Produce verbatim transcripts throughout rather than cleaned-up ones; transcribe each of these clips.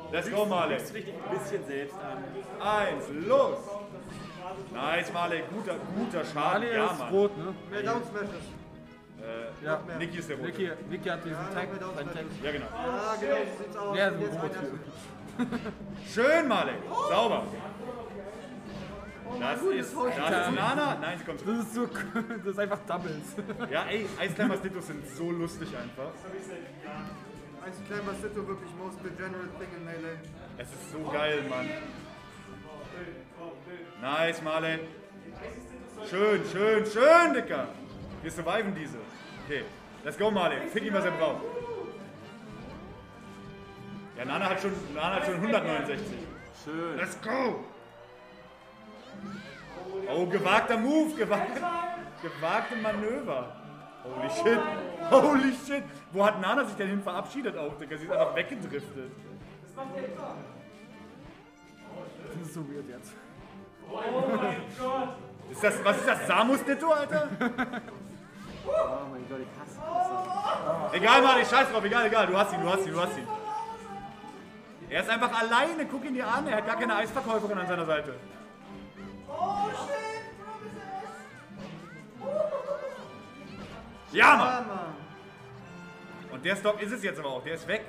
Let's go, Marley. Du dich ein bisschen selbst an. Eins, los! Nice, Marley. Guter, guter Schaden. Marley Ja, ist Mann. rot, ne? Mehr Down Smashes. Äh, Ja. Niki ist der Rote. Niki, Niki hat diesen Ja, Tag, noch mehr seinen Tag. Down Ja, genau. Ja, genau, so sieht's aus. Der ist Und jetzt rot. einer- Schön, Marley. Sauber. Oh, Das gut, ist, das hau ich das ist Nana. Nein, sie kommt zurück. Das ist so cool. Das ist einfach Doubles. Ja, ey, Eisclimbers Dittos sind so lustig einfach. Eins Climber Sitto wirklich most degenerate thing in Melee. Es ist so geil, Mann. Nice, Marley. Schön, schön, schön, Dicker. Wir surviven diese. Okay, let's go, Marley. Fick ihn, was er braucht. Ja, Nana hat schon, Nana hat schon hundertneunundsechzig. Schön. Let's go! Oh, gewagter Move, gewagte, gewagte Manöver. Holy shit, holy shit. Wo hat Nana sich denn hin verabschiedet auch, Digga? Sie ist einfach weggedriftet. Das ist so weird jetzt. Ist das, was ist das, Samus-Ditto, Alter? Oh mein Gott, ich hasse das. Egal, Mann, ich scheiß drauf, egal, egal. Du hast ihn, du hast ihn, du hast ihn. Er ist einfach alleine, guck ihn dir an. Er hat gar keine Eisverkäuferin an seiner Seite. Ja, Mann! Ja, Mann. Und der Stock ist es jetzt aber auch, der ist weg.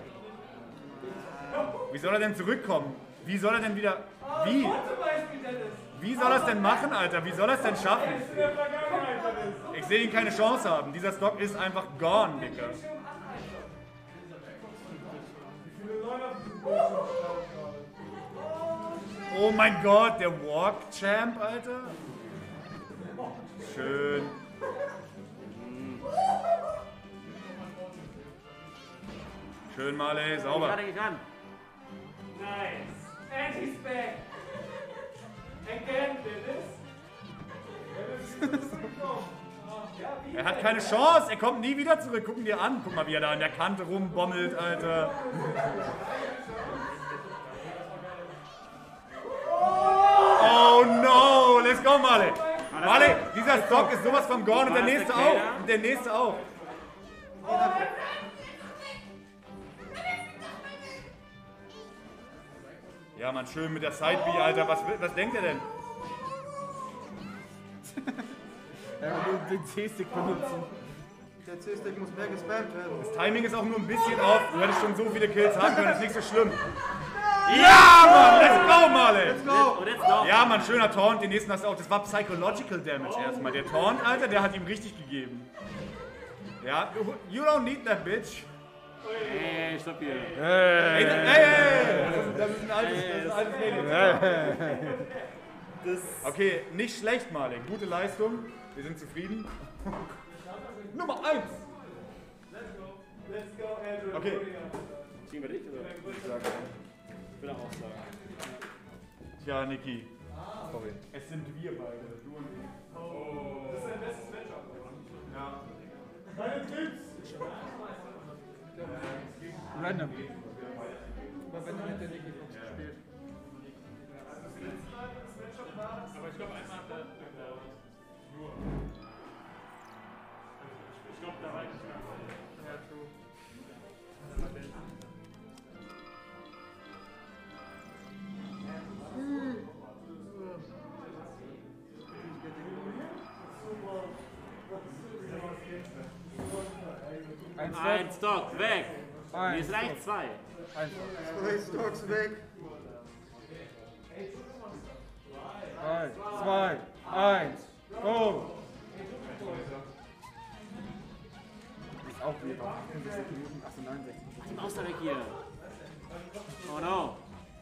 Wie soll er denn zurückkommen? Wie soll er denn wieder... Wie? Wie soll er es denn machen, Alter? Wie soll er es denn schaffen? Ich sehe ihn keine Chance haben. Dieser Stock ist einfach gone, Digga. Oh mein Gott, der Walk-Champ, Alter. Schön. Schön, Marley, sauber. Gerade gerannt. Nice. And he's back. Again, Dennis. Er hat keine Chance, er kommt nie wieder zurück. Gucken dir an. Guck mal, wie er da an der Kante rumbommelt, Alter. Oh no, let's go, Marley. Marley, dieser Stock ist sowas von gone und der nächste auch. Und der nächste auch. Ja, Mann, schön mit der Side-B, Alter. Was, was denkt er denn? Er will den C-Stick benutzen. Der C-Stick muss mehr gespammt werden. Das Timing ist auch nur ein bisschen off. Du hättest schon so viele Kills haben können, das ist nicht so schlimm. Ja, Mann, let's go, Marley. Let's go! Und jetzt noch. Ja, Mann, schöner Taunt. Den nächsten hast du auch. Das war Psychological Damage erstmal. Der Taunt, Alter, der hat ihm richtig gegeben. Ja, you don't need that, bitch. Ey, stopp hier. Ey, ey, ey. Das ist, das ist ein altes, das ist ein altes Mädchen. Okay, nicht schlecht, Marley. Gute Leistung. Wir sind zufrieden. Nummer eins. Okay. Ziehen wir dich, oder? Ich will auch sagen. Tja, Niki. Sorry. Es sind wir beide. Du und ich. Oh. Das ist dein bestes Matchup, oder? Ja. Keine Tipps! Random. Aber wenn du mit der Niki spielt. Aber ich glaube, einmal hat er nur. Ich glaube, da war ich nicht mehr. Ja, true. Ein Ein Stock, weg. Ein Mir ist reicht zwei. Ein Zwei Stocks weg. Drei, zwei, eins, go! Ist auch wieder achtundsiebzig Minuten, achtundneunzig. Mach die Maus da weg hier. Oh no.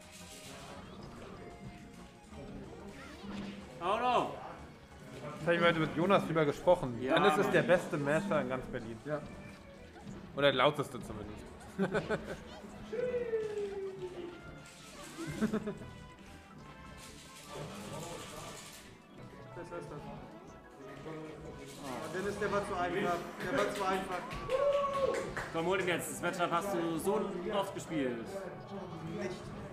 Oh no. Das habe ich heute mit Jonas drüber gesprochen. Ja, Dennis ist Mann. der beste Master in ganz Berlin. Ja. Oder der lauteste zumindest. Das heißt das. Oh, Dennis, der war zu einfach. Der war zu einfach. Komm, hol ihn jetzt. Das Matchup hast du so oft gespielt. Nicht.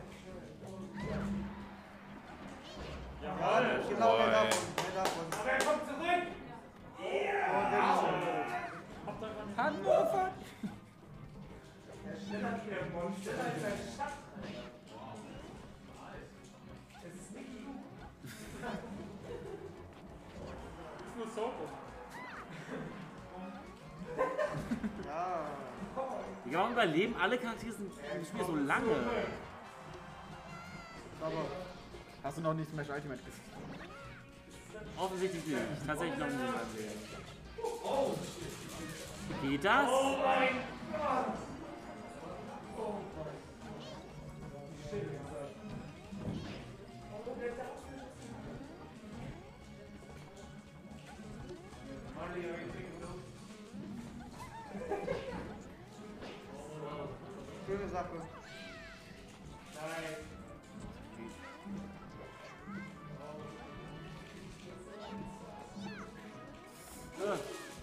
Ja, genau, mehr davon. Mehr davon. Aber er kommt zurück! Und Dennis ist Hannover! Schneller als ein Stadt. Ja, warum überleben alle Charaktere sind im Spiel so lange? Aber hast du noch nicht Smash Ultimate gesehen? Offensichtlich nicht. Tatsächlich noch nie in meinem Leben. Geht das? Oh mein Gott! Schöne Sache. Ja.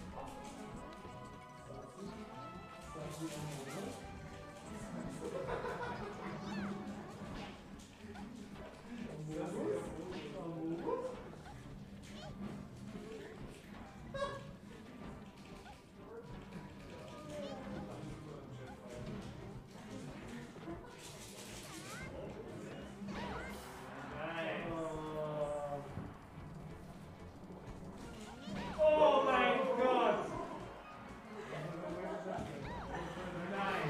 Oh mein Gott! Nein!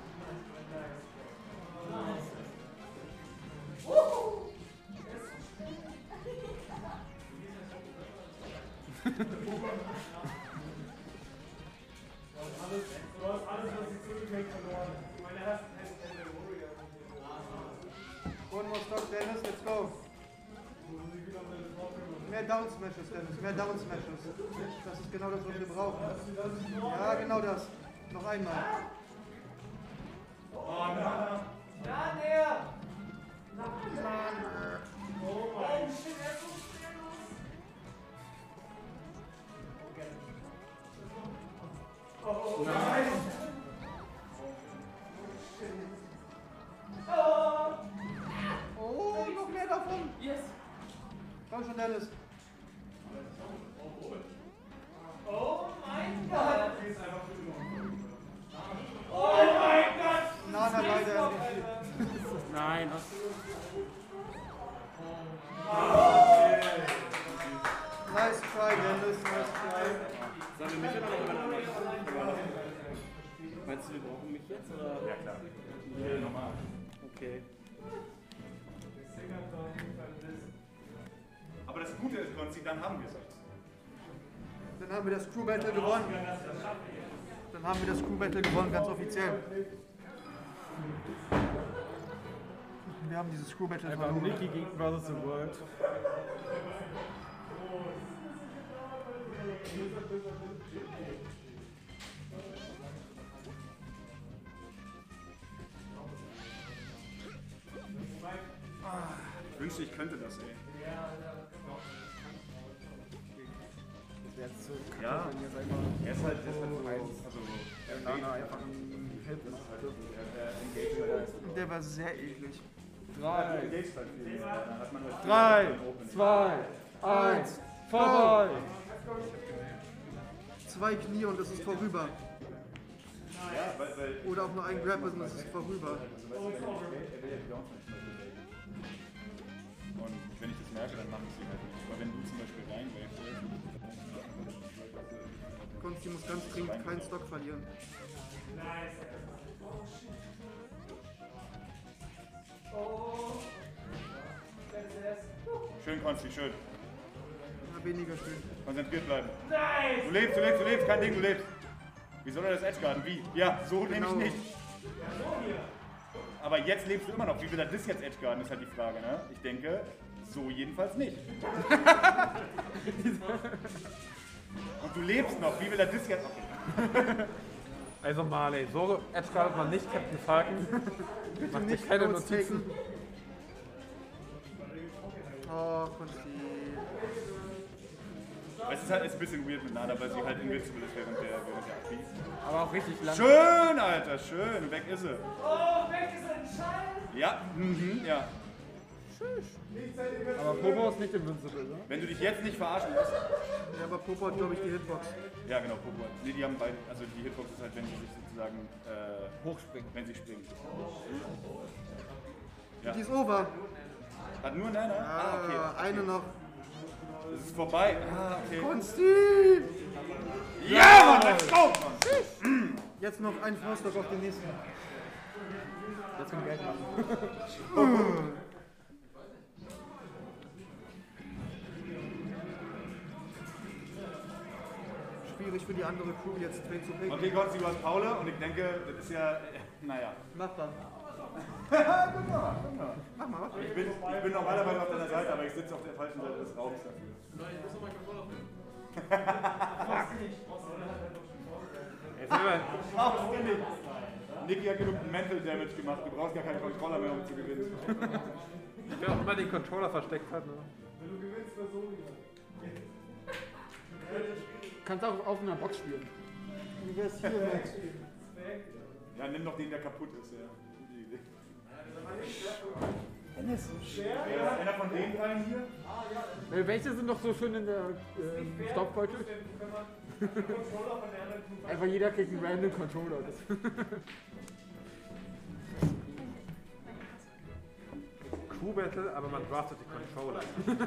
Du hast alles, was ich zurückgelegt, verloren. Meine ersten Hände Warrior. One more stock, Dennis, let's go. Mehr Down Smashes, Dennis, mehr Down Smashes. Das ist genau das, was wir brauchen. Ja, genau das. Noch einmal. Oh nein! Ja, näher! Oh mein shit, er ist so schwerlos! Oh, oh, nein! Oh! Oh, noch mehr davon. Yes! Komm schon, Dennis. Oh mein Gott! Oh mein Gott! Nana leider. Nein, was? Nice try, Dennis, nice try. Sollen wir mich oder noch jemand anderen? Meinst du, wir brauchen mich jetzt? Oder? Ja, klar. Ja, normal. Okay. Aber das Gute ist, Konzi, dann haben wir es. Dann haben wir das Crew Battle gewonnen. Dann haben wir das Crew Battle gewonnen, ganz offiziell. Wir haben dieses Crew Battle Einfach verloren. Nikki gegen versus the World. Ich wünschte, ich könnte das, ey. Der ist so kacke, Ja. wenn jetzt einfach Er ist halt, er ist halt so, also, er Nana einfach ein Hit ist. engaged halt halt. Der war sehr eklig. Drei, Engaged halt viel. Da hat man halt viel drei, beim Opening. zwei, eins, vorbei! Zwei Knie und es ist vorüber. Ja, weil, weil Oder auch nur ein Grab und es ist vorüber. also, weißt du, wenn ich, er will ja die Downs nicht mehr bewegen. Und wenn ich das merke, dann mache ich sie halt nicht. Aber wenn du zum Beispiel reinwächst, Konsti muss ganz dringend keinen Stock verlieren. schön, Konsti, schön. Ja, weniger schön. Konzentriert bleiben. Nice! Du lebst, du lebst, du lebst, kein Ding, du lebst. Wie soll er das Edgeguarden? Wie? Ja, so nehme Genau. ich nicht. Aber jetzt lebst du immer noch. Wie will er das jetzt Edgeguarden, ist halt die Frage, ne? Ich denke, so jedenfalls nicht. Und du lebst noch. Wie will er das jetzt? Okay. Also Marley, so edgeguardet man nicht Captain Falcon. Macht dir Nicht keine Notes Notizen. taken. Oh, Konsti. Es ist halt jetzt ein bisschen weird mit Nana, weil sie halt invincible ist während der, während der Aktiv. Aber auch richtig lang. Schön, Alter, schön. Weg ist sie. Oh, weg ist ein Schall! Ja, mhm, ja. Aber Popo ist nicht invincible, ne? Wenn du dich jetzt nicht verarschen lässt. Ja, aber Popo hat, glaube ich, die Hitbox. Ja, genau, Popo. Nee, die haben beide, also die Hitbox ist halt, wenn sie sich sozusagen, äh, Hochspringen. wenn sie springen. Die ist over. Hat nur Nana? Ah, Ah, okay. eine noch. Es ist vorbei. Ah, okay. Konsti! Ja, Mann, let's go, Mann. Jetzt noch ein Fauststock auf den nächsten. Jetzt können wir Geld machen. Schwierig für die andere Crew jetzt Trade zu picken. Okay, Gott, du hast Paule und ich denke, das ist ja, naja. Mach dann. Guck mal, guck mal. Mach mal, mach. Ich bin, ich bin normalerweise auf deiner Seite, aber ich sitze auf der falschen Seite des Raums dafür. Nein, ich muss noch mal Controller finden. Jetzt sind wir. Brauchst du nicht. Niki hat genug Mental Damage gemacht, du brauchst gar keinen Controller mehr, um zu gewinnen. Wer auch immer den Controller versteckt hat. Ne? Wenn du gewinnst, versuche ich. Kannst auch auf einer Box spielen. Wie wär's hier mit? Ja, nimm doch den, der kaputt ist, ja. Gute Idee. Dennis. Wer ist einer von den dreien hier? Äh, welche sind noch so schön in der äh, Stopbeutel? Einfach jeder kriegt einen random Controller. Das Crew Battle, aber man draftet die Controller.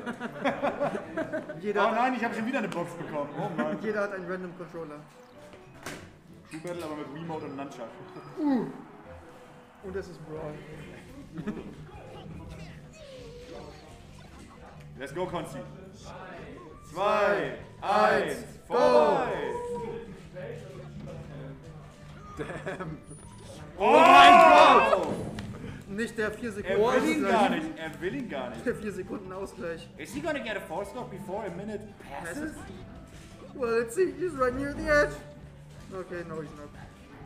Jeder, Oh hat, nein, ich habe schon wieder eine Box bekommen. Oh Mann. jeder hat einen random Controller. Crew Battle, aber mit Remote und Nunchuck. Und es ist Brawl. Let's go, Konzi. Zwei, eins, vorbei! Damn. Oh mein Gott! Nicht der vier Er Sekunden will ihn gar Ausgleich. nicht, er will ihn gar nicht. Der vier Sekunden Ausgleich. Is he gonna get a false stop before a minute passes? Well, let's see. He's right near the edge. Okay, no, he's not.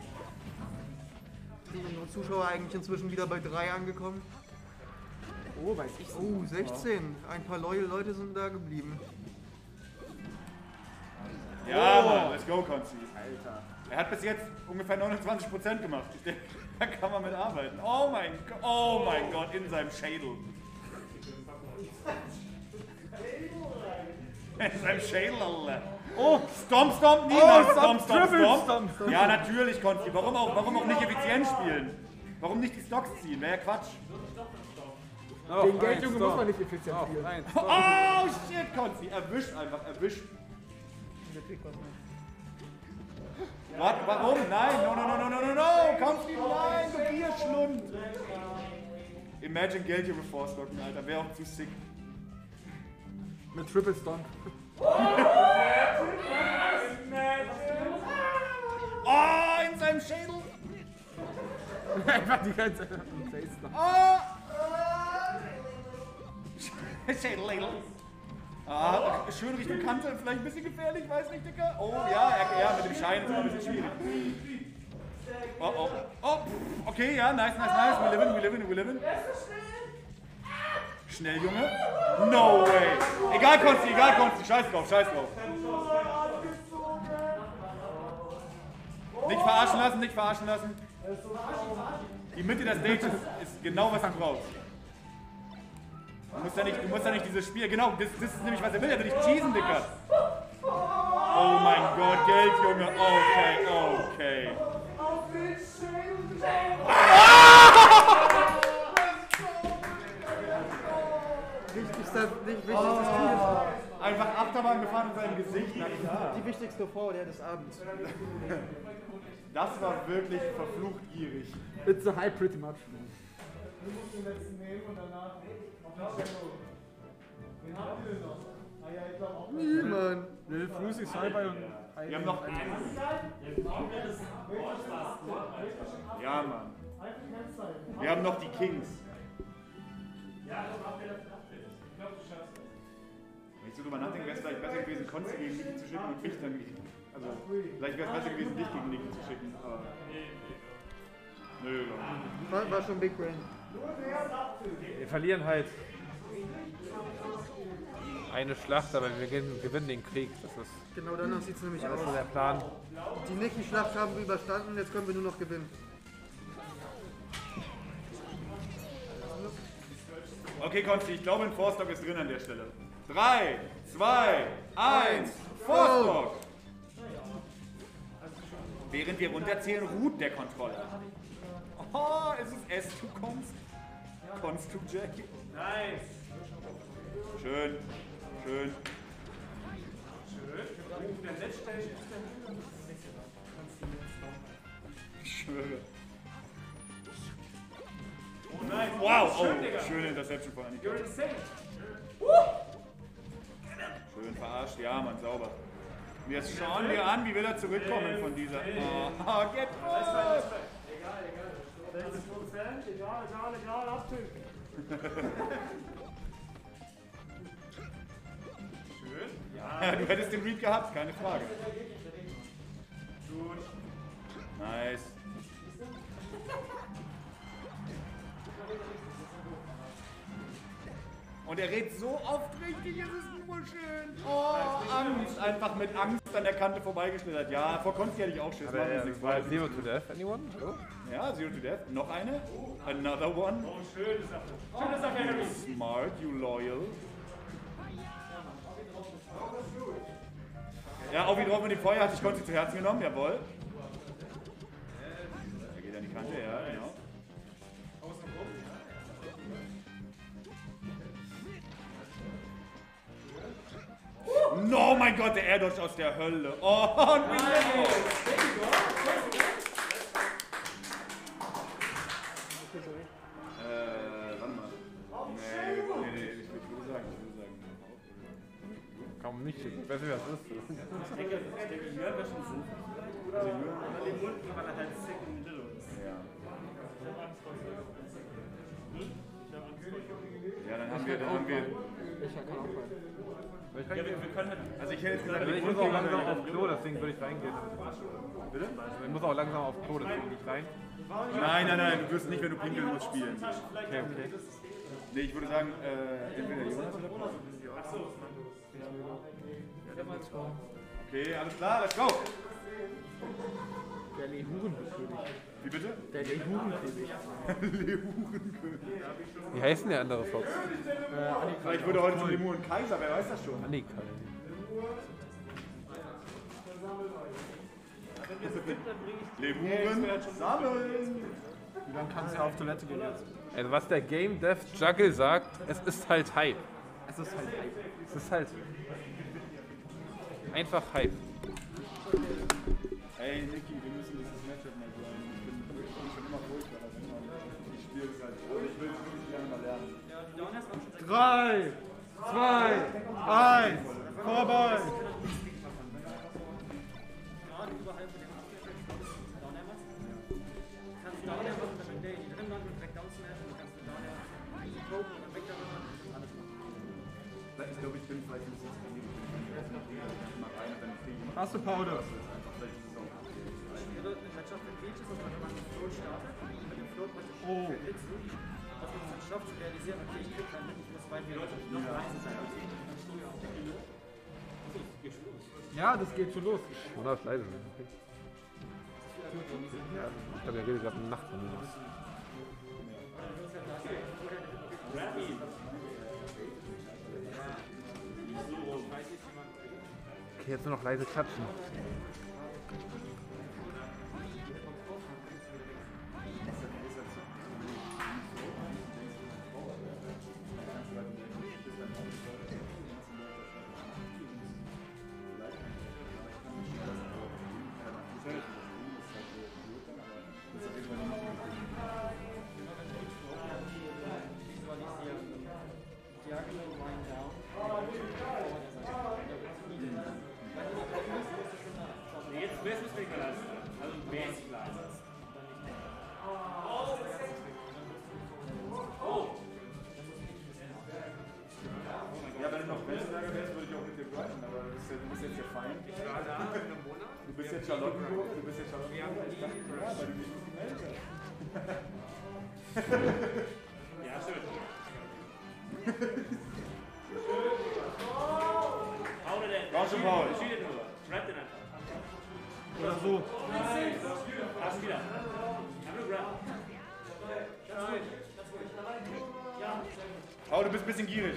Sind unsere Zuschauer eigentlich inzwischen wieder bei drei angekommen? oh, weiß ich. Oh, sechzehn. Ein paar loyal Leute sind da geblieben. Ja, Mann, let's go, Konzi. Alter. Er hat bis jetzt ungefähr neunundzwanzig Prozent gemacht. Ich denke, da kann man mit arbeiten. Oh mein Gott, oh mein Gott, in seinem Schädel. In seinem Schädel, Alter. Oh, Stomp, Stomp, niemals. Oh, Stomp, Stomp, Triple Stomp. Ja, natürlich, Konzi. Warum auch, warum auch nicht effizient spielen? Warum nicht die Stocks ziehen? Wäre ja Quatsch. Auf Den eins, Geldjunge muss Stop. man nicht effizient Auf spielen. eins, Oh, Stop. shit, Konzi. Erwischt einfach, erwischt. Der kriegt was mehr. Was? Warum? Nein, no, no, no, no, no, no, no. Konzi, nein, du Bierschlund. Imagine Geldjunge vorstocken, Alter. Wäre auch zu sick. Mit Triple Stomp. Oh, in seinem Schädel. Einfach die ganze Zeit am Face noch. Oh. Schädel, Ladle. Ah, schön Richtung Kante, vielleicht ein bisschen gefährlich, weiß nicht, Dicker. Oh ja, er, ja, mit dem Schein ist es ein bisschen schwierig. Oh, oh, oh, okay, ja, nice, nice, nice. We live in, we live in, we live in. Schnell, Junge. No way. Egal, Konsti, egal, Konsti. Scheiß drauf, scheiß drauf. Nicht verarschen lassen, nicht verarschen lassen. Die Mitte der Stage ist, ist genau, was du brauchst. Du musst ja nicht, du musst ja nicht dieses Spiel, genau, das, das ist nämlich, was er will, er will dich cheesen, Dicker. Oh mein Gott, Geld, Junge, okay, okay. Wichtigster, nicht wichtigstes Spiel. Einfach Achterbahn gefahren in seinem Gesicht, na klar. Die wichtigste V der des Abends. Das war wirklich verflucht gierig. It's a high pretty much. Du musst den letzten nehmen und danach auf die Sendung. Wen habt ihr denn noch? Ah ja, ich glaube auch. Niemand. Lil Frusi, Cyber und Wir haben noch... Ja, Mann. Wir haben noch die Kings. Wenn ich so drüber nachdenke, wäre es vielleicht besser gewesen, Konzi gegen Niki zu schicken und mich dann gegen... Also, vielleicht wäre es besser gewesen, dich gegen Niki zu schicken, aber... Nö, War, war schon Big Brain. Wir verlieren halt eine Schlacht, aber wir gewinnen, gewinnen den Krieg. Das ist, Genau danach sieht es nämlich das aus. ist der Plan. Die Niki-Schlacht haben wir überstanden, jetzt können wir nur noch gewinnen. Okay, Konzi, ich glaube, ein Forstock ist drin an der Stelle. drei, zwei, eins, Forstock! Während wir runterzählen, ruht der Controller. Oh, ist es S to Const? Const to J? Nice. Schön, schön. Der letzte ist schwöre. Oh nein. Wow, oh, schöne Interception von Annika. Schön verarscht, ja, Mann, sauber. Und jetzt schauen wir an, wie will er zurückkommen von dieser. Oh, get Egal, egal. sechzig Prozent, egal, egal, egal, abzüglich. Schön. Ja, du hättest den Read gehabt, keine Frage. Gut. Nice. Und er redet so aufdringlich, es ist nur schön. Oh, Angst. Einfach mit Angst an der Kante vorbeigeschlittert. Ja, vor Konsti hätte ich auch Schiss. Aber Machen wir ja, uns nichts war vor. Zero to Death, anyone? Oh. Ja, Zero to Death. Noch eine. Another one. Oh, schöne Sache. Schöne Sache, Harry. Smart, you loyal. Ja, auch wie drauf mit dem Feuer hat sich Konsti zu Herzen genommen, jawohl. Er geht an die Kante, ja, genau. No, mein Gott, der Air Dodge aus der Hölle. Oh, und wie Limbo. Äh, warte mal. Nee, nee, nee, ich würde sagen, ich würde sagen. Kaum nicht, ich weiß nicht, was das ist. Ich denke, ich denke, Jörn wäre schon sinnvoll. Also, Jürgen? Aber den Mund, weil er halt sick in the middle ist. Ja. Ich hab Angst vor dir. Hm? Ich hab Angst vor dir. Ja, dann haben wir, dann haben wir. Ich kann auch rein. Ja, wir, wir können halt. Also ich hätte jetzt gesagt, Also ich wir muss auch gehen langsam mal- auf Klo, deswegen würde ich reingehen. Bitte? Ich muss auch langsam auf Klo, deswegen nicht rein. Nein, nein, nein, du wirst nicht, wenn du pinkeln musst, spielen. Okay, okay. Nee, ich würde sagen, äh, entweder Jonas oder Paul. Achso. Okay, alles klar, let's go! Der Lehurenkönig. Wie bitte? Der Lehurenkönig. Wie heißt denn der andere Fox? Ich würde heute zum Lemuren Kaiser, wer weiß das schon? Annika. Lemuren sammeln! Wie lange kannst du auf Toilette gehen jetzt? Also was der Game Dev Juggle sagt, es ist halt Hype. Es ist halt Hype. Es ist halt einfach Hype. Ey, Niki, wir müssen dieses Matchup mal grinden. Ich bin wirklich ich bin immer furchtbar darin. und Ich spiele es halt. Aber ich will es wirklich gerne mal lernen. Drei, zwei, eins, vorbei! Gerade überhalb von dem Abschnitt, Downer machst. Kannst du Downer machen, damit der in die drin landet und direkt down smashen. Dann kannst du Downer poken und dann weg damit machen. Alles machen. Ich glaube, ich bin vielleicht ein bisschen zu wenig. Ich bin mal rein und dann kriege ich Hast du Powder? Ihre Mannschaft mit Peaches, dass man, wenn man einen Float startet, mit dem Float praktisch Oh. verblitzt, dass man es dann schafft zu realisieren, okay, ich krieg keinen mit, ich muss weit wieder noch leise sein. Ja, das geht schon los. Oder ist leise. Okay. Ja, ich glaube, er redet gerade im Nachbarn. Okay, jetzt nur noch leise klatschen. Jetzt müssen wir es lassen. Also mäßig leise. Ja, wenn du noch Weltlager wärst, würde ich auch mit dir grinden, aber du bist, ja, du bist jetzt ja fein. Du bist jetzt Charlottenburg, du bist jetzt Charlottenburg. Ich dachte, ja, weil du dich nicht gemeldet hast. Ja, schön. Hau dir den. Komm schon, Paul. Schied den nur. Grab den einfach. Oder so. Hast wieder. Hab nur grab. Ganz ruhig. Ganz ruhig. Ja. Oh, du bist ein bisschen gierig.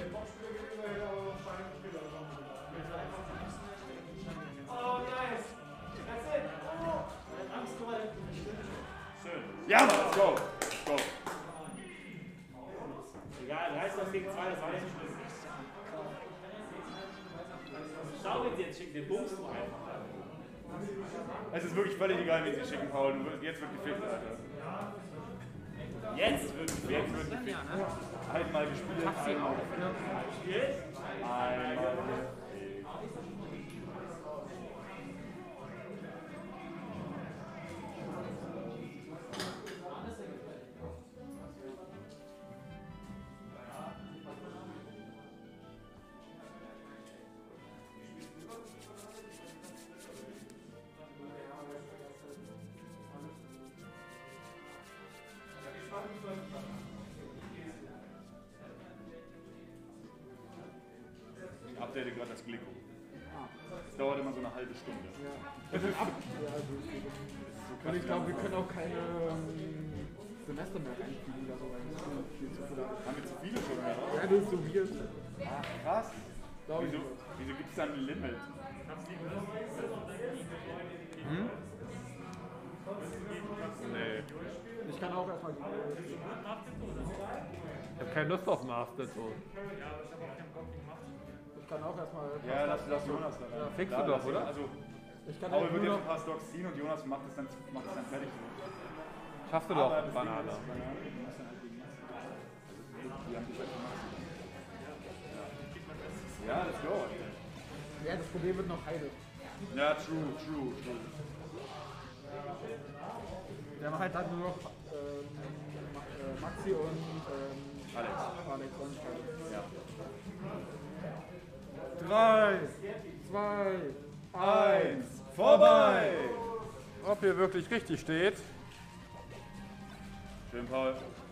Oh, nice. That's it. Schön. Ja, Mann, let's go. Let's go. Egal, reißt das gegen zwei, das war nicht so schlimm. Schau, wenn sie jetzt schicken, den bummst du einfach. Es ist wirklich völlig egal, wie sie schicken, Paul. Jetzt wird gefickt, Alter. Jetzt wird gefickt. Jetzt wird gefickt. Einmal gespielt. Einmal gespielt. Einmal gefickt. Ich update gerade das Glicko. Das dauert immer so eine halbe Stunde. Ja. Ja, so und ich glaube, wir können auch keine ähm, Semester mehr reinfügen oder so. Weil das viel zu viele Haben wir zu viele schon mehr? Ja, das ist so weird. Ach, krass. Glaub ich Wieso, nicht. wieso gibt es da ein Limit? Hm? Nee. Ich kann auch erstmal. Ich hab keine Lust auf Master so. Ich kann auch erstmal. Ja, lass, lass Jonas da rein. Ja, fix Da, du doch, lass- oder? Also, Ich kann Paul halt wird nur jetzt ein noch. paar Stocks ziehen und Jonas macht es dann, macht es dann fertig. Schaffst du Aber doch, das Ding Banane. ist, Banane, du musst dann halt gegen Maxi. Die haben dich halt gemacht. Ja, let's go. Ja, das Problem wird noch Heide. Ja, true, true, true. Wir haben halt dann nur noch ähm, Ma- äh, Maxi und ähm, Alex. Alex und Heide. Ja. Drei, zwei, Eins, vorbei! Ob hier wirklich richtig steht. Schön, Paul.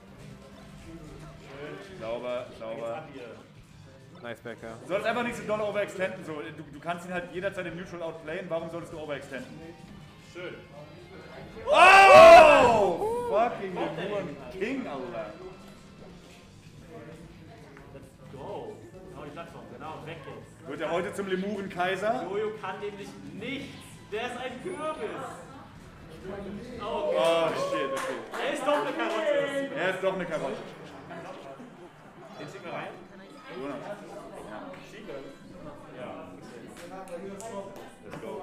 Schön. Sauber, sauber. Nice back, ja. Du solltest einfach nicht so doll overextenden. So. Du, du kannst ihn halt jederzeit im Neutral outplayen. Warum solltest du overextenden? Schön. Oh! Fucking Lemuren King, Alter. Let's go. Genau die Plattform, genau, weg jetzt. Wird er heute zum Lemuren Kaiser? Jojo kann nämlich nichts. Der ist ein Kürbis. Oh, okay. Oh shit, okay. Er ist doch eine Karotte. Er ist doch eine Karotte. Den schicken wir rein. Jonas. Let's go.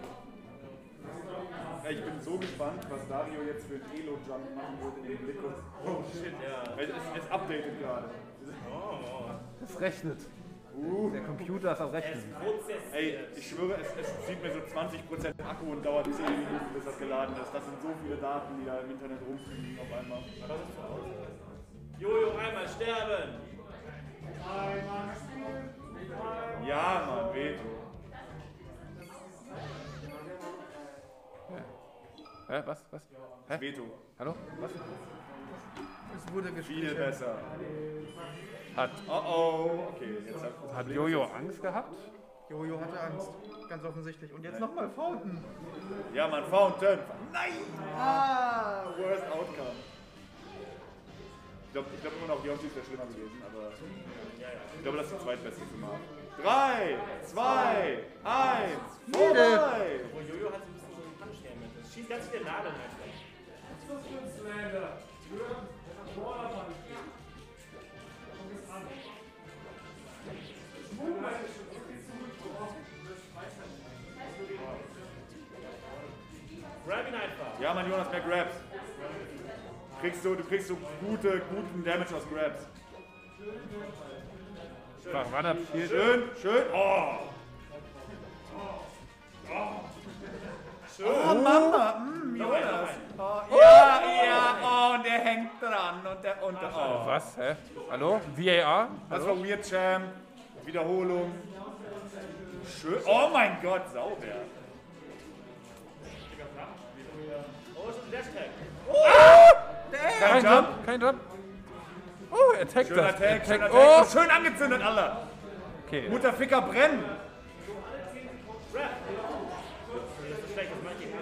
Ja, ich bin so gespannt, was Dario jetzt für ein Elo-Jump machen wird in den Blick. Oh shit, ja. Es, es, es updatet gerade. Oh, Es rechnet. Uh. Der Computer ist am er ist Rechnen. prozessiert. Ey, ich schwöre, es, es zieht mir so zwanzig Prozent Akku und dauert zehn Minuten, bis das geladen ist. Das sind so viele Daten, die da im Internet rumfliegen auf einmal. Jojo, einmal sterben. Ja, Mann, Veto. Hä, was? Was? Hä? Veto. Hallo? Was? Es wurde Viel gespielt. besser. Hat, Oh oh. Okay, jetzt hat, hat Jojo Angst gehabt? Jojo hatte Angst. Ganz offensichtlich. Und jetzt nochmal Fountain. Ja, Mann, Fountain. Nein! Ah, worst outcome. Ich glaube ich glaub immer noch, Yonti wäre schlimmer gewesen, aber ich glaube, das ist die zweitbeste Summe. Drei, zwei, eins, vorbei! Obwohl Jojo hat so ein bisschen so einen Punch-Game mit. Es schießt ganz viele Nadeln einfach. Was ist das für ein Slander? Border Punch. Guck es an. Movement ist schon viel zu gut gebrochen. Das weiß man nicht. Grab ihn einfach. Ja, Mann, Jonas, mehr Grabs. Kriegst du, du kriegst so gute, guten Damage aus Grabs. War, war das hier? Schön, schön. Oh! Oh, Mama! Mm, Jonas! Oh, ja, ja, oh, und der hängt dran. Und der, und der, oh. Was? Hä? Hallo? V A R? Das war Weird Champ. Wiederholung. Schön. Oh mein Gott, sauber. Oh, ist ein Dash-Tag. Kein Jump. Jump? Kein Jump? Oh, er taggt Schöner das. Tag, Er schöner taggt- Tag. Oh! Oh, schön angezündet, Allah. Okay. Mutterficker brennen. Grab. Das ist schlecht, das mache ich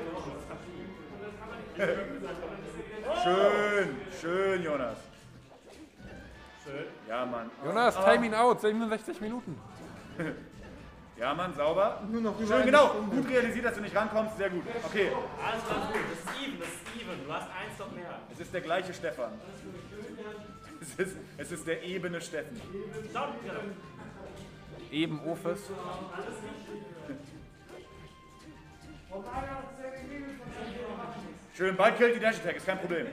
gegen Schön, schön, Jonas. Schön. Ja, Mann. Jonas, Timing out, siebenundsechzig Minuten. Ja, Mann, sauber. Nur noch über Schön, eine genau. Stunde. Gut realisiert, dass du nicht rankommst. Sehr gut. Okay. Alles ganz gut. Das ist even, das ist even. Du hast eins doch mehr. Es ist der gleiche Stefan. Es ist, es ist der ebene Steffen. Down, genau. Eben Office. Schön, bald killt die Dash Attack, ist kein Problem.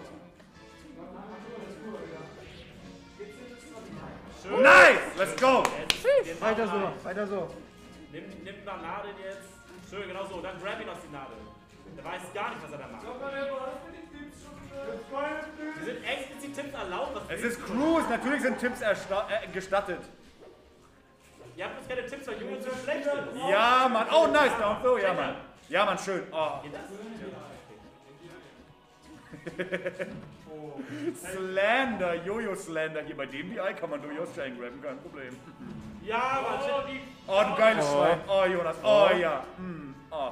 Schön. Nice! Let's go! Jetzt, Weiter so, weiter so. Nimm, nimm mal Nadeln jetzt. Schön, genau so. Dann grab ihn aus die Nadel. Der weiß gar nicht, was er da macht. Die sind explizit Tipps erlaubt. Was Es ist Cruise, natürlich sind Tipps ersta- äh, gestattet. Ihr habt uns keine Tipps, weil Junge zu schlecht ist. Ja, Mann. Oh, nice, down throw. Ja, Mann. Ja, Mann, schön. Oh. Slander, Jojo-Slander. Hier bei dem D I kann man durchaus Chain grabben, kein Problem. Ja, Mann. shit. Oh, du geiles Schwein. Oh, Jonas. Oh, ja. Mm. Oh.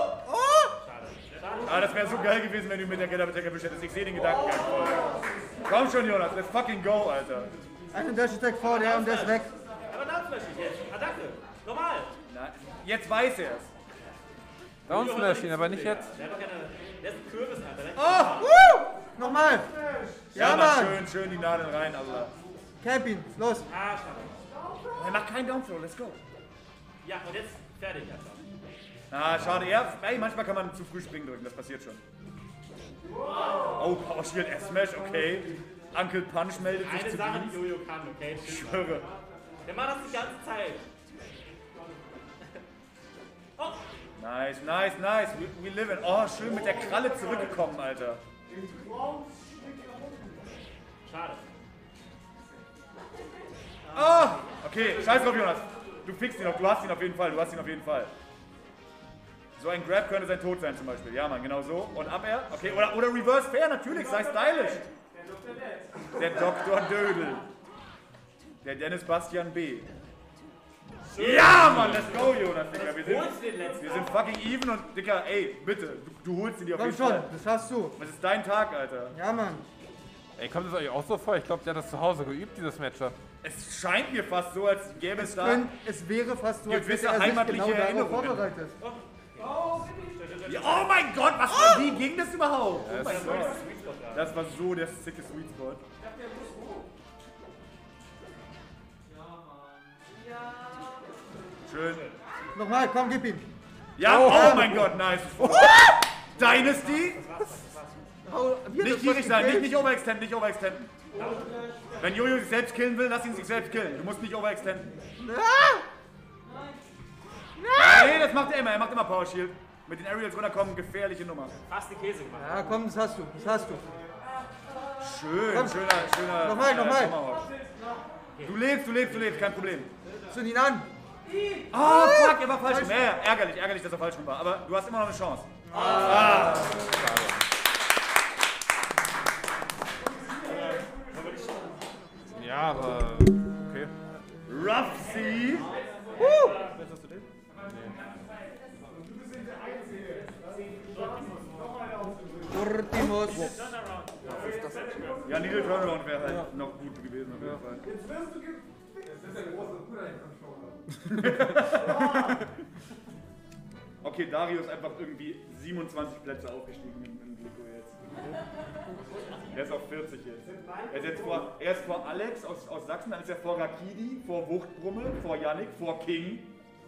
Ah, das wäre so geil gewesen, wenn du mit der Get Up Attack erwischt hättest. Ich sehe den Gedankengang voll. Komm schon, Jonas. Let's fucking go, Alter. Einen Dash Attack vor, der und der ist weg. Aber da zum Beispiel jetzt. Attacke. Normal. Na, jetzt weiß er es. Down Smash ihn, aber nicht jetzt. Der hat doch keine. Der ist ein Kürbis, Alter. Der Oh, woo! Nochmal. Ja, Ja, Mann. Mann. Schön, schön die Nadeln rein, Allah. Camp ihn, los. Ah, schade. Er macht keinen Down Throw. Let's go. Ja, und jetzt fertig einfach. Ah, schade. Ja, ey, manchmal kann man zu früh springen drücken. Das passiert schon. Oh, Power Shield S-Smash, okay. Uncle Punch meldet sich Eine zu Sache, Dienst. die Jojo kann, okay? Ich schwöre. Der macht das die ganze Zeit. Oh, Nice, nice, nice. We, we live in. Oh, schön mit der Kralle zurückgekommen, Alter. schade. Oh, okay. Scheiß drauf, Jonas. Du fixst ihn auf. Du hast ihn auf jeden Fall. Du hast ihn auf jeden Fall. So ein Grab könnte sein Tod sein zum Beispiel. Ja, Mann, genau so. Und ab er. Okay, oder, oder Reverse Fair, natürlich. Sei stylisch. Der Doktor Dödel. Der Dennis Bastian B. Ja, Mann, let's go, Jonas, Digga. Wir sind, Holst den letzten. wir sind fucking even und, Digga, ey, bitte, du, du holst ihn dir auf Komm jeden schon, Fall. das hast du. Das ist dein Tag, Alter. Ja, Mann. Ey, kommt das euch auch so vor? Ich glaube, der hat das zu Hause geübt, dieses Matchup. Es scheint mir fast so, als gäbe es da... Könnt, es wäre fast so, als Gewisse hätte er sich heimatliche genau darauf Erinnerungen. vorbereitet. Ja, oh mein Gott, was war, wie ging das überhaupt? Oh mein Gott. Das war so der sicke Sweet Spot. Schön. Nochmal, komm, gib ihn. Ja, oh mein Gott, nice. Dynasty? Hau- wie hat Nicht das gierig was sein, nicht, gefällt? nicht overextenden, nicht overextenden. Wenn Jojo sich selbst killen will, lass ihn sich selbst killen. Du musst nicht overextenden. Ah! Nee, das macht er immer, er macht immer Power Shield. Mit den Aerials runterkommen, gefährliche Nummer. Fast die Käse gemacht. Ja, komm, das hast du, das hast du. Schön, Komm. schöner, schöner. Nochmal, äh, nochmal. Tomahawk. Du lebst, du lebst, du lebst, kein Problem. Zünd ihn an. Oh, fuck, er war falsch rum. Ja, ja, ärgerlich, ärgerlich, dass er falsch rum war. Aber du hast immer noch eine Chance. Ah. Ja, aber okay. Ruffsy. Ultimus. Ja, Needle Turnaround wäre halt noch gut gewesen auf jeden Fall. Jetzt wirst du ge... Das ist ja großer Bruder-Controller. Okay, Dario ist einfach irgendwie siebenundzwanzig Plätze aufgestiegen im, im Glico jetzt. Er ist auf vierzig jetzt. Er ist jetzt vor, er ist vor Alex aus, aus Sachsen, dann ist er vor Rakidi, vor Wuchtbrummel, vor Yannick, vor King.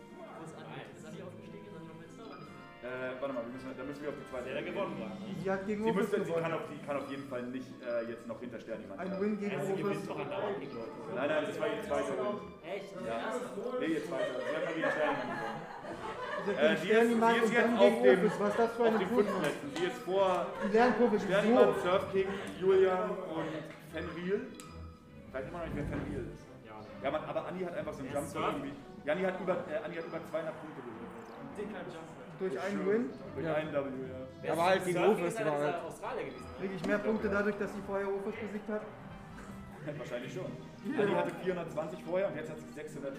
Äh, warte mal, wir müssen, da müssen wir auf die zweite. Der, der gewonnen war. Die hat gegen Sie, Rufus müsste, sie kann, gewonnen. auf, die kann auf jeden Fall nicht äh, jetzt noch hinter Sterni machen. Ein Win gegen Sie Rufus. gewinnt doch andauernd gegen Leute. Nein, nein, das war ihr zweiter Win. Echt? Ja. Nee, ihr zweiter. Sie hat mal gegen Sterni gewonnen. Also Äh, gegen die ist, Sternimann die ist und jetzt dann auf gegen dem, Rufus. Was ist das für auf eine dem Kurve? fünften Letzten. Die ist vor Die Lernkurve ist Sternimann, so. Surf King, Julian und Fenrir. Ich weiß immer noch nicht, wer Fenrir ist. Ja. Ja, man, aber Andi hat einfach so einen Wer Jump ist Surf? irgendwie. Janni hat über, äh, Andi hat über zweihundert Punkte gewonnen. Durch einen Win. Durch einen W, ja. Aber halt gegen Surfing Rufus ist war halt halt. Australier gewesen. Kriege ich mehr Punkte dadurch, dass sie vorher Rufus besiegt hat? Wahrscheinlich schon. Andi hatte vierhundertzwanzig vorher und jetzt hat sie sechshundert.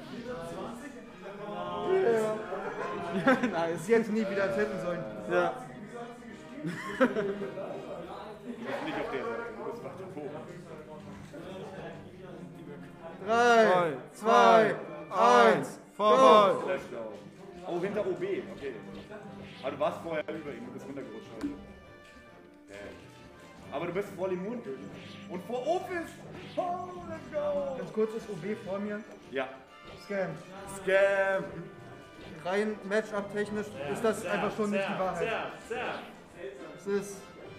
Ja. Nice. Sie hätte nie wieder finden sollen. Ja. Du bist nicht auf der Seite, du bist weiter hoch. Drei, zwei, eins, Vorbei. Flashdown. Oh, hinter O B, okay. Aber du warst vorher über ihm, du bist runtergerutscht heute. Äh. Aber du bist vor Limon und vor Opus. Oh, let's go. Ganz kurz ist O B vor mir. Ja. Scam. Scam. rein Matchup technisch ist das einfach schon nicht die Wahrheit. Es ist...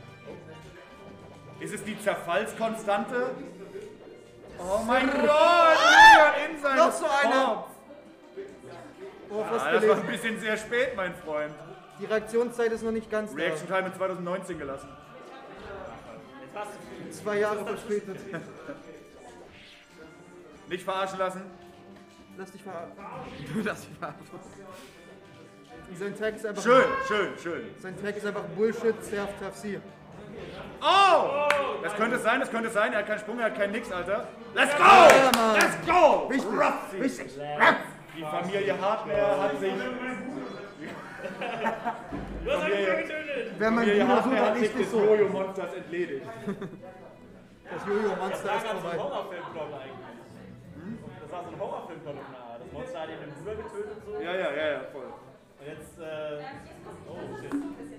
Ist es die Zerfallskonstante? Oh mein Gott! Julian in seinem Noch so eine! Kopf. Oh, fast Ah, das war gelesen. ein bisschen sehr spät, mein Freund. Die Reaktionszeit ist noch nicht ganz da. Reaction Time in zwanzig neunzehn gelassen. Zwei Jahre verspätet. Nicht verarschen lassen. Lass dich verarschen. Lass dich verarschen. Sein Tag ist einfach... Schön, schön, schön. Sein Tag ist einfach Bullshit, Serf, F C. Oh! Das könnte es sein, das könnte es sein. Er hat keinen Sprung, er hat keinen Nix, Alter. Let's go! Ja, Mann. Let's go! Wichtig, Rufzi. wichtig. Die Familie Hardware hat sich... Du hast mich getötet! Wer mein Familie Bruder so, Hardware dann hat sich ich des nicht so. Jojo-Monsters entledigt. Das Jojo-Monster ist vorbei. Horrorfilmplot eigentlich. Das war so ein Horrorfilmplot auf eine Art. Das Monster hat ihn den Bruder getötet so. Ja, ja, ja, ja, voll. Und jetzt, äh. Oh shit.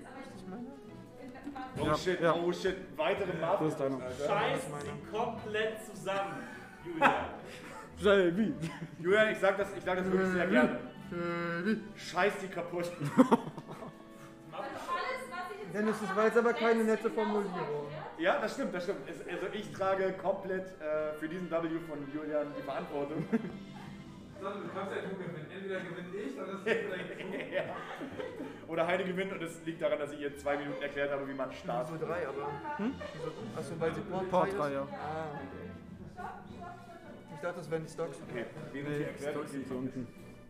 Oh shit, ja. oh shit. Weitere Marvel. ist deiner. Scheiß die komplett zusammen, Julia. Selby. Julian, ich sag das, ich sag das wirklich sehr gerne. Scheiß die kaputt. Dennis, das war jetzt aber keine nette Formulierung. Ja, das stimmt, das stimmt. Es- Also ich trage komplett äh, für diesen W von Julian die Verantwortung. Sondern du kannst ja nur gewinnen. Entweder gewinne ich oder es ist Ja. Oder Heidi gewinnt und es liegt daran, dass ich ihr zwei Minuten erklärt habe, wie man startet. So drei, aber... Hm? Achso, weil sie Port Port drei drei, ist? ja. Ah. Ich dachte, das wären die Stocks. Okay, während sie erklärt, Stocks sind so unten.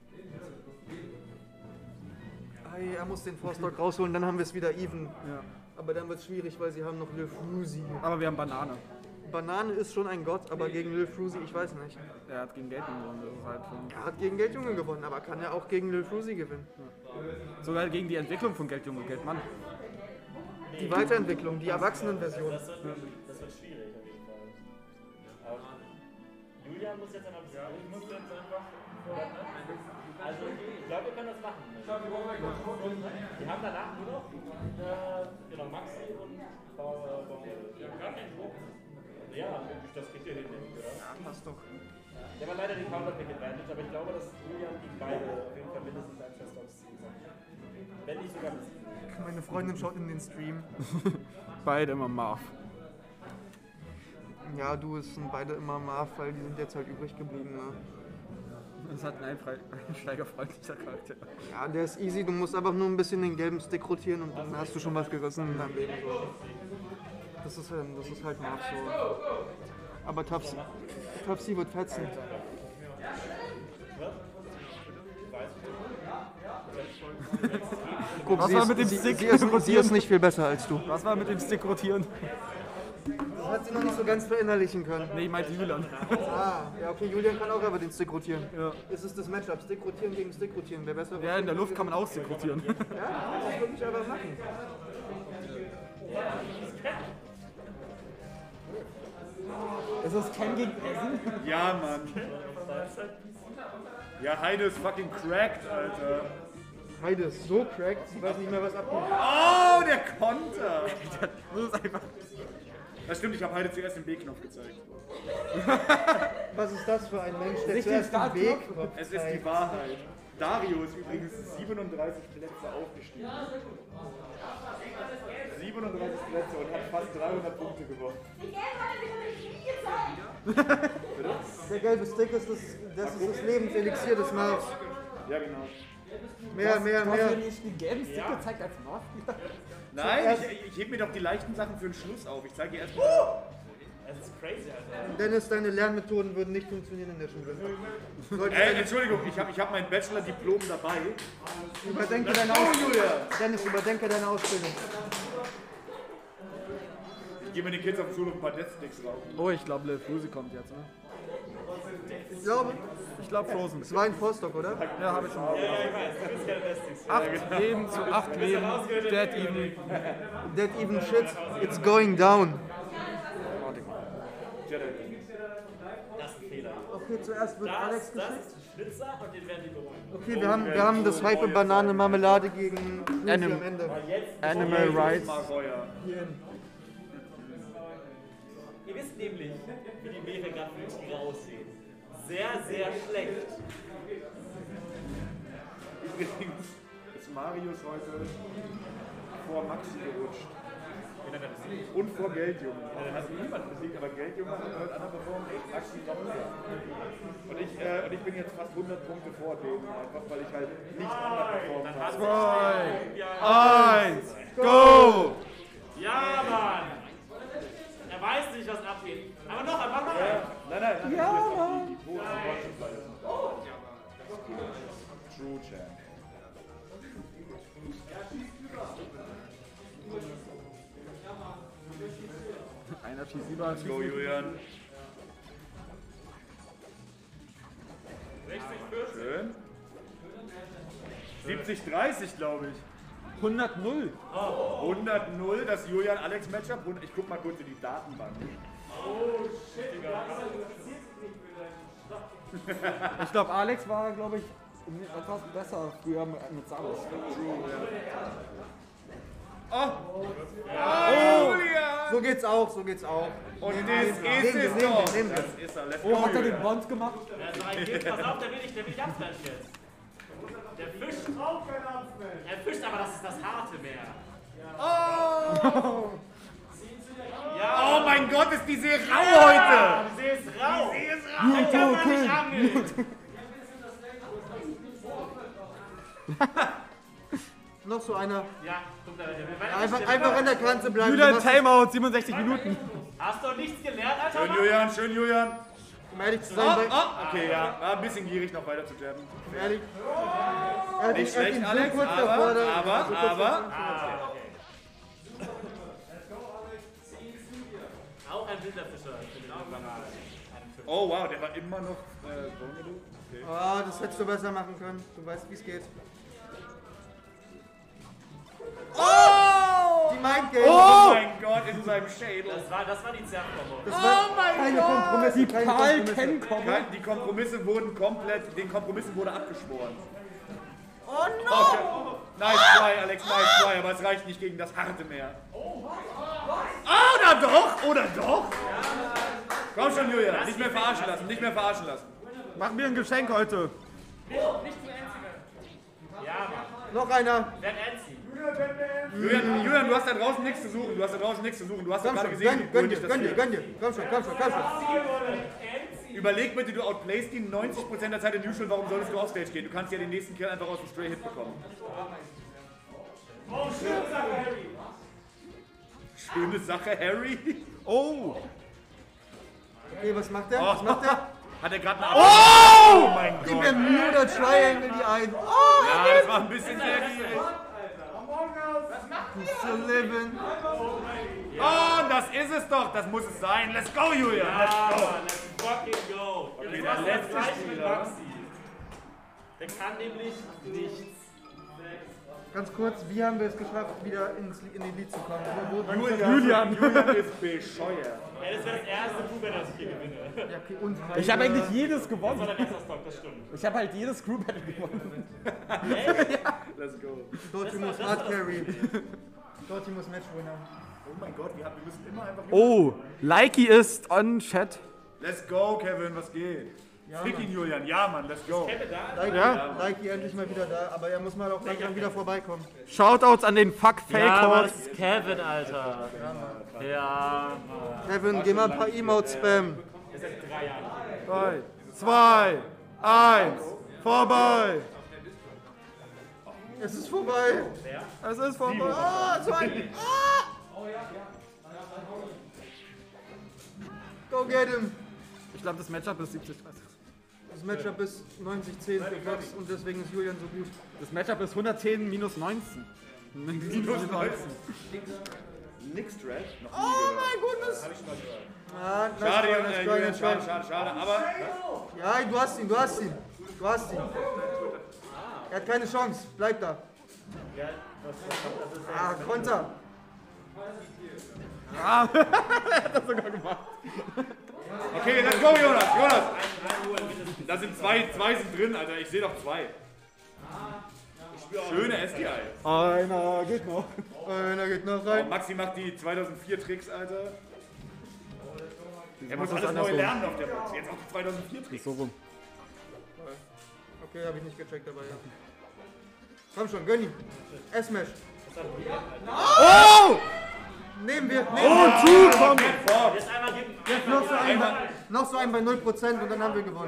Ei, er muss den Vorstock rausholen, dann haben wir es wieder even. Ja. Aber dann wird es schwierig, weil sie haben noch Lil Fruzy. Aber wir haben Banane. Banane ist schon ein Gott, aber gegen Lil Fruzy, ich weiß nicht. Er hat gegen Geld gewonnen. Das ist halt schon Er hat gegen Geldjunge gewonnen, aber kann er auch gegen Lil Fruzy gewinnen? sogar gegen die Entwicklung von Geldjunge und Geldmann. Die Weiterentwicklung, die Erwachsenenversion. Das wird, das wird schwierig auf jeden Fall. Aber Julia muss jetzt einmal ein bisschen. Ich muss jetzt einfach. Also, ich glaube, wir können das machen. Wir haben danach nur noch äh, genau, Maxi und Bauer. Wir haben gar keinen Druck. Ja, das kriegt ihr hin, denke ich, oder? Ja, passt doch. Der war leider die Counter-Pick-Advantage, aber ich glaube, dass Julian gegen beide auf jeden Fall mindestens ein Feststops ziehen kann. Wenn nicht sogar das. Meine Freundin schaut in den Stream. Beide immer Marv. Ja, du, es sind beide immer Marv, weil die sind jetzt halt übrig geblieben. Ne? Das hat ein einsteigerfreundlicher Charakter. Ja, der ist easy, du musst einfach nur ein bisschen den gelben Stick rotieren und dann hast du schon was gerissen in deinem Leben. So. Das ist, ähm, das ist halt Marv so. Aber Topsy, Topsy wird fetzen. Guck, Was sie war ist, mit dem sie, Stick sie, ist, sie rotieren? ist nicht viel besser als du. Was war mit dem Stick rotieren? Das hat sie noch nicht so ganz verinnerlichen können. Nee, ich meinte Julian. Ah, ja okay, Julian kann auch aber den Stick rotieren. Ja. Es ist das Matchup, Stick rotieren gegen Stick rotieren. Wer besser Ja, in der Luft kann man auch Stick rotieren. Ja, das würde ich aber machen. Ist das Ken gegen Essen? Ja, Mann. Ja, Heide ist fucking cracked, Alter. Heide ist so cracked, sie weiß nicht mehr, was abgeht. Oh, der Konter. Das ist einfach. Das stimmt, ich habe Heide zuerst den B-Knopf gezeigt. Was ist das für ein Mensch, der Nicht zuerst den den Weg Es ist die Wahrheit. Dario ist übrigens siebenunddreißig Plätze aufgestiegen. siebenunddreißig Plätze und hat fast dreihundert Punkte gewonnen. Der gelbe Stick ist das, das, ist das Lebenselixier des Marvs. Ja, genau. Mehr, mehr, Du hast mir mehr. nicht den gelben Stick gezeigt als Marv? Nein, ich, ich heb mir doch die leichten Sachen für den Schluss auf. Ich zeige dir erstmal. Das ist crazy, Alter. Dennis, deine Lernmethoden würden nicht funktionieren in der Schule. Solltest Ey, deine- Entschuldigung, ich habe ich hab mein Bachelor-Diplom dabei. Überdenke deine Ausbildung. Dennis, überdenke deine Ausbildung. Ich gebe mir den Kids auf der Schule ein paar Deathsticks raus. Oh, ich glaube, Lil Fruzy kommt jetzt, ne? Ich glaube, Ich glaube Frozen. es war ein Vorstock, oder? Ja, habe ich schon. Ja, ja, ich weiß. Du bist keine Besties. Acht Leben zu acht Leben. Dead even. Dead even shit, it's going down. Das ist ein Fehler. Okay, zuerst wird Alex Das, das geschickt. ist ein Schnitzer und den werden die beruhigen. Okay, wir haben, wir haben das Hype Banane Marmelade gegen Fruzy Anim- am Ende. Animal Rights. Margoya. Ihr wisst nämlich, wie die Meere gerade für die Tiere aussehen. Sehr, sehr schlecht. Übrigens ist Marius heute vor Maxi gerutscht. Und vor Geldjunge. Er hat niemand besiegt, aber Geldjunge hat heute underperformed. Maxi noch mehr. Und ich, äh, und ich bin jetzt fast hundert Punkte vor denen, einfach weil ich halt nicht underperformed habe. Zwei, eins, go! Ja, Mann! Er weiß nicht, was abgeht. Aber noch, er macht noch Ja. einen. Nein, nein, nein. Ja, die, Mann. die, die Quote von Deutschland. True Champ. Einer schießt über. Let's go, Julian. sechzig, vierzig. Schön. siebzig dreißig, glaube ich. hundert null. hundert null, das Julian-Alex-Matchup. Und ich guck mal kurz in die Datenbank. Ich glaube, Alex war, glaube ich, etwas besser früher mit, mit Samus. Oh! Oh! Julian! So geht's auch, so geht's auch. Und Nehmen das wir, ist nehmen wir, es nehmen doch! wir, nehmen wir. Das ist er. Let's Oh, go, hat er den Julian. Bond gemacht? Er sagt, geht, pass auf, der will nicht, der will nicht abflash jetzt. Der fischt. Auch kein Absmash. Er fischt, aber das ist das harte Meer. Oh! Ja, Oh mein Gott, ist die See rau heute! die See ist rau. Die See ist rau! Da kann man nicht angeln. Noch so einer. Ja, guck da, der will weiter Einfach, fischen. einfach an der Kante bleiben. Julian, Du machst- Timeout, siebenundsechzig Minuten. Hast du nichts gelernt, Alter? Schön, Julian, schön, Julian. Um ehrlich zu Oh, sein, bei, oh, okay, ja. War ein bisschen gierig, noch weiter zu jabben. um ehrlich. Er hat ihn- Nicht er hat schlecht, ihn so Alex, kurz aber, davor, da- aber, so kurz aber. davor. Ah, okay. Auch ein Winterfischer. Ich finde den auch banal. Ein Fisch. Oh wow, der war immer noch äh, vulnerable. Okay. Ah, das hättest du besser machen können. Du weißt, wie es geht. Oh! Die Mindgame. Oh mein Gott, in seinem Schädel. Das war, das war die Zerrkombo. Das war Oh mein keine Gott. Kompromisse. Die keine Karl Kompromisse. Ken kommen. Kein- Die Kompromisse wurden komplett, den Kompromissen wurde abgeschworen. Oh no! Okay. Nice try, Alex, nice try, aber es reicht nicht gegen das harte Meer. Oh, oder doch? Oder doch? Komm schon, Julian, nicht mehr verarschen lassen, nicht mehr verarschen lassen. Mach mir ein Geschenk heute. Nicht zu Enziger. Ja, Mann. Noch einer. Werd Enzi. Julian, Julian, du hast da draußen nichts zu suchen, du hast da draußen nichts zu suchen, du hast doch Komm gerade schon, gesehen, gönn, wie gönn dir, gründig das gönn dir, geht. gönn dir. Komm schon, komm schon, komm schon. Überleg bitte, du outplayst ihn neunzig Prozent der Zeit in Neutral, warum solltest du Offstage gehen? Du kannst ja den nächsten Kill einfach aus dem Stray Hit bekommen. Oh, schön, sagt Harry. Schöne Sache, Harry. Oh. Okay, was macht der? Oh. Was macht der? Hat er gerade eine Oh! Oh mein Gib Gott. mir Muda Triangle die ein. Oh, Ja, das war ein bisschen sehr gierig. to living. Oh, und das ist es doch, das muss es sein. Let's go, Julian. Let's Ah, go. Mann, let's fucking go. Okay, Jetzt der machst du letzte das gleich mit Spieler. Maxi. Der kann nämlich nichts. Ganz kurz, wie haben wir es geschafft, wieder ins, in den Lied zu kommen? Wo, wo, Julian, Julian. Julian ist bescheuert. Ey, das wäre das erste Kuba, das ich hier gewinne. Ja, okay, und Ich habe eigentlich jedes Das war gewonnen. dein erster Stock, das stimmt. Ich habe halt jedes Crew Battle gewonnen. Let's go. Dotimus Das war- das Hard war das Carry. Dotimus Matchwinner. Oh mein Gott, wir, haben, wir müssen immer einfach... Oh, Likey ist on Chat. Let's go, Kevin, was geht? Fick ihn, Julian. Ja, Mann, let's go. Kevin da? Likey, Ja. Likey endlich mal wieder da, aber er muss mal auch langsam wieder vorbeikommen. Shoutouts an den Fuck Fake Code. ist Kevin, Alter. Ja, Mann. Kevin, geh mal ein paar Emotes spam. Das ist jetzt drei Jahre. drei, zwei, eins, vorbei. Es ist vorbei. Es ist vorbei. Ah, so ein. Ah! Go get him. Ich glaube, das Matchup ist siebzig dreißig. Das Matchup ist neunzig zehn für Fox und deswegen ist Julian so gut. Das Matchup ist hundertzehn minus neunzehn. Minus neunzehn. Nix Trash, noch nie Oh gehört. mein Goodness. Ah, nice Schade, try, Junge, nice äh, try, Julian, nice schade, try. schade, schade. Aber Ja, du hast ihn, du hast ihn. Du hast ihn. Er hat keine Chance. Bleib da. Ja, das ist, das ist Ah, Konter. okay, let's go, Jonas. Jonas. Da sind zwei, zwei sind drin, Alter. Ich sehe doch zwei. Schöne S D I. Einer geht noch. Einer geht noch Oh, rein. Maxi macht die zweitausendvier Tricks, Alter. Er muss das alles neu andersrum. lernen auf der Box. Jetzt auch die zweitausendvier Tricks. So rum. Okay, habe ich nicht gecheckt, aber ja. Komm schon, gönn ihm. S-Smash. Oh! Nehmen wir, nehmen Oh, wir. two kommt! Jetzt einmal geben. Jetzt noch so einen, bei- noch so einen bei null Prozent und dann haben wir gewonnen.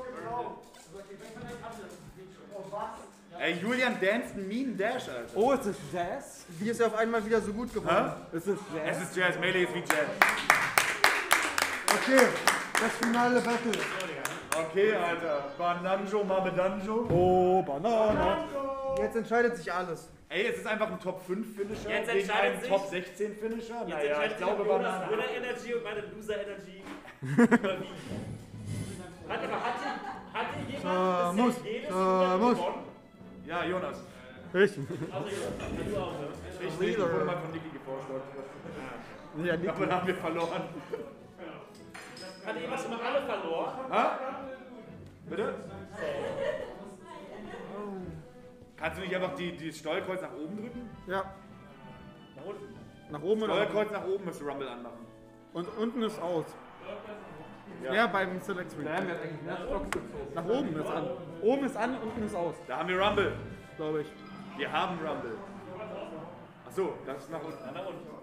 Ey, Julian danced einen mean Dash, Alter. Oh, ist es Jazz? Wie ist er auf einmal wieder so gut geworden? Hä? Ist es Jazz? Es ist Jazz, Melee ist wie Jazz. Okay, das finale Battle. Okay, Alter. Bananjo, Mamedanjo. Oh, Banane. Jetzt entscheidet sich alles. Ey, es ist einfach ein Top fünf Finisher Jetzt gegen entscheidet einen sich- Top sechzehn Finisher. Jetzt Naja, ich entscheidet sich, glaube ob Jonas Banane. Winner Energy und meine Loser Energy überwiegen. Warte mal, hatte, hatte jemand muss, bisher jedes äh, Duell muss. gewonnen? Ja, Jonas. Ich? Also Jonas, du auch, ne? Ich nicht, ich wurde mal von Niki geforscht. Ja, nicht. Davon haben wir verloren. Hat jemand schon mal alle verloren? Ha? Bitte? Kannst du nicht einfach die, die Steuerkreuz nach oben drücken? Ja. Nach unten. Nach oben oder unten? Steuerkreuz nach oben müsste Rumble anmachen. Und unten ist aus. Ja. Ja, beim Select Screen. Nach oben ist an. Oben ist an, unten ist aus, Da haben wir Rumble. glaube ich. Wir haben Rumble. Achso, das ist nach unten. Nach unten.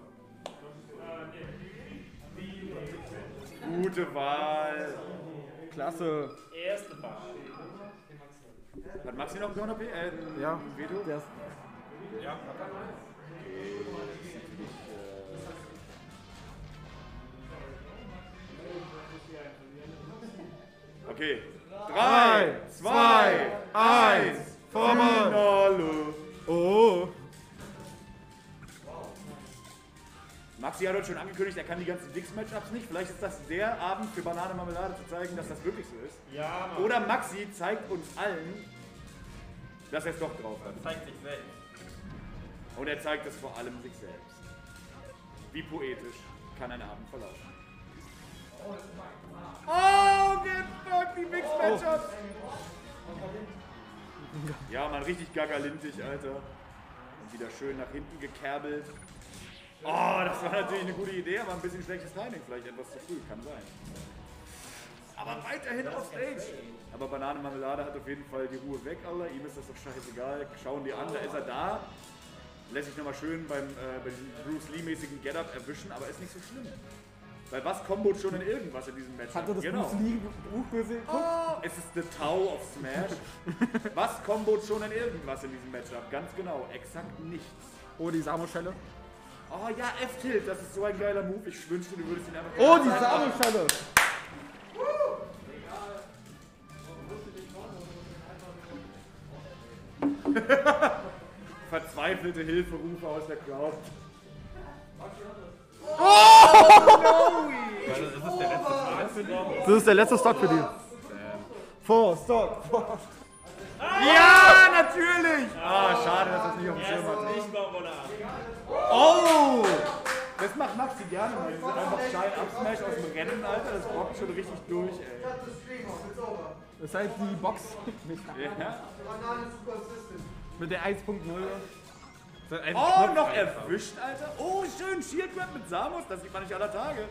Gute Wahl. Klasse. Erste Bar. Hat Maxi noch Corner P? Äh, ein Ja. Veto? Der ist Okay. Drei, zwei, eins, Finale. Oh. Maxi hat heute schon angekündigt, er kann die ganzen Dix-Matchups nicht. Vielleicht ist das der Abend für Banane Marmelade zu zeigen, dass das wirklich so ist. Ja, Mann. Oder Maxi zeigt uns allen, dass er es doch drauf hat. Zeigt sich selbst. Und er zeigt es vor allem sich selbst. Wie poetisch kann ein Abend verlaufen. Oh, get fuck, die Mix-Matchups! Ja, man, richtig gagalintig, Alter. Und wieder schön nach hinten gekerbelt. Oh, das war natürlich eine gute Idee, aber ein bisschen schlechtes Timing. Vielleicht etwas zu früh, kann sein. Aber weiterhin auf Stage. Aber Banane Marmelade hat auf jeden Fall die Ruhe weg, Alter. Ihm ist das doch scheißegal. Schauen die an, da ist er da. Lässt sich nochmal schön beim, äh, bei diesem Bruce Lee-mäßigen Get-Up erwischen, aber ist nicht so schlimm. Weil was kombot schon in irgendwas in diesem Match? Hat er das Genau. Bruce Lee Buch gesehen? Oh, es ist The Tau of Smash. Was kombot schon in irgendwas in diesem Matchup? Ganz genau, exakt nichts. Oh, die Samuschelle. Oh ja, F-Tilt, das ist so ein geiler Move. Ich wünschte, du würdest ihn einfach... Oh, die Samuschelle. Verzweifelte Hilferufe aus der Crowd. Das ist der letzte Stock für die. Four, Stock. Four. Ja, natürlich! Ah, schade, dass das nicht auf dem Schirm hat. Ich war wohl ab. Oh! Das macht Maxi gerne mal. Diese einfach Shine Up Smash aus dem Rennen, Alter. Das bockt schon richtig durch, ey. Das ist halt die Box mit, Ja. mit der eins Punkt null. Oh, noch erwischt, Alter. Oh, schön. Shield Grab mit Samus. Das sieht man nicht aller Tage.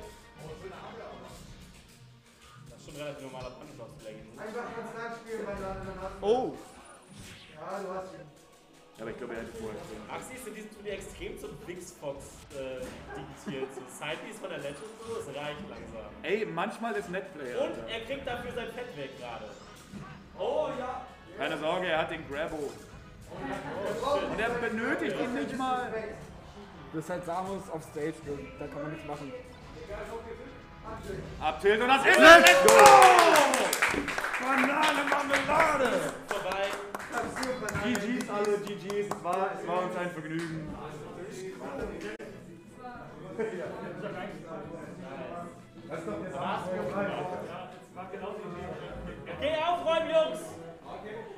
Das ist schon relativ normaler Punch-Out-Play. Einfach konstant spielen, weil dann hast du. Oh. Ja, du hast ihn. Aber ich glaube, er hätte vorher drin. Axi ist in diesem Turnier extrem zum Bix Fox äh, digitiert. So Sidepiece von der Legend und so, das reicht langsam. Ey, manchmal ist Netplay, Und Alter. er kriegt dafür sein Fett weg gerade. Oh ja! Keine Sorge, er hat den Grabo. Und er benötigt ihn nicht mal. Das ist halt Samus auf Stage, da kann man nichts machen. Abtilt und das ist es! Let's go! Banane Marmelade! Vorbei. G Gs, alle G Gs. Es war, es war uns ein Vergnügen. Okay, aufräumen, Jungs!